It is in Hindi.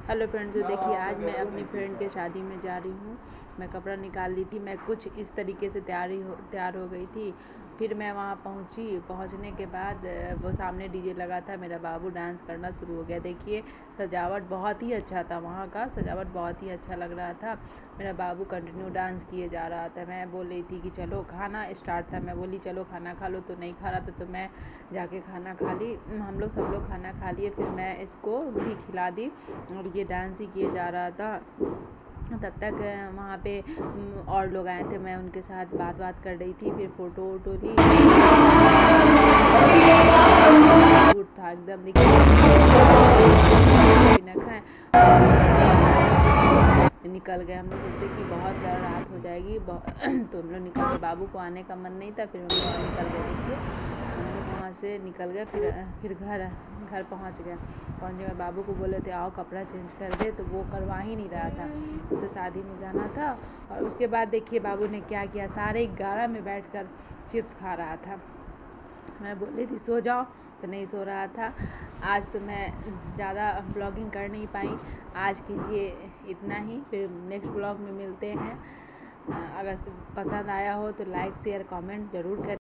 हेलो फ्रेंड्स, तो देखिए आज मैं अपनी फ्रेंड के शादी में जा रही हूँ। मैं कपड़ा निकाल ली थी। मैं कुछ इस तरीके से तैयार हो गई थी। फिर मैं वहाँ पहुँची। पहुँचने के बाद वो सामने डीजे लगा था। मेरा बाबू डांस करना शुरू हो गया। देखिए सजावट बहुत ही अच्छा था, वहाँ का सजावट बहुत ही अच्छा लग रहा था। मेरा बाबू कंटिन्यू डांस किए जा रहा था। मैं बोल रही थी कि चलो, खाना स्टार्ट था। मैं बोली चलो खाना खा लो, तो नहीं खा रहा था तो मैं जाके खाना खा ली। हम लोग सब लोग खाना खा लिए। फिर मैं इसको भी खिला दी और ये डांस ही किए जा रहा था। तब तक वहाँ पे और लोग आए थे। मैं उनके साथ बात कर रही थी। फिर फ़ोटो वोटो ली। क्यूट था एकदम। देखिए बिना खाए निकल गए। हम लोग सोचे कि बहुत ज़्यादा रात हो जाएगी तो हम लोग निकल गए। बाबू को आने का मन नहीं था, फिर हम लोग निकल गए। देखिए हम लोग वहाँ से निकल गए। फिर घर पहुँच गए। बाबू को बोले थे आओ कपड़ा चेंज कर दे, तो वो करवा ही नहीं रहा था। उसे शादी में जाना था। और उसके बाद देखिए बाबू ने क्या किया, सारे 11 में बैठकर चिप्स खा रहा था। मैं बोली थी सो जाओ, तो नहीं सो रहा था। आज तो मैं ज़्यादा ब्लॉगिंग कर नहीं पाई। आज के लिए इतना ही। फिर नेक्स्ट ब्लॉग में मिलते हैं। अगर पसंद आया हो तो लाइक शेयर कमेंट ज़रूर करें।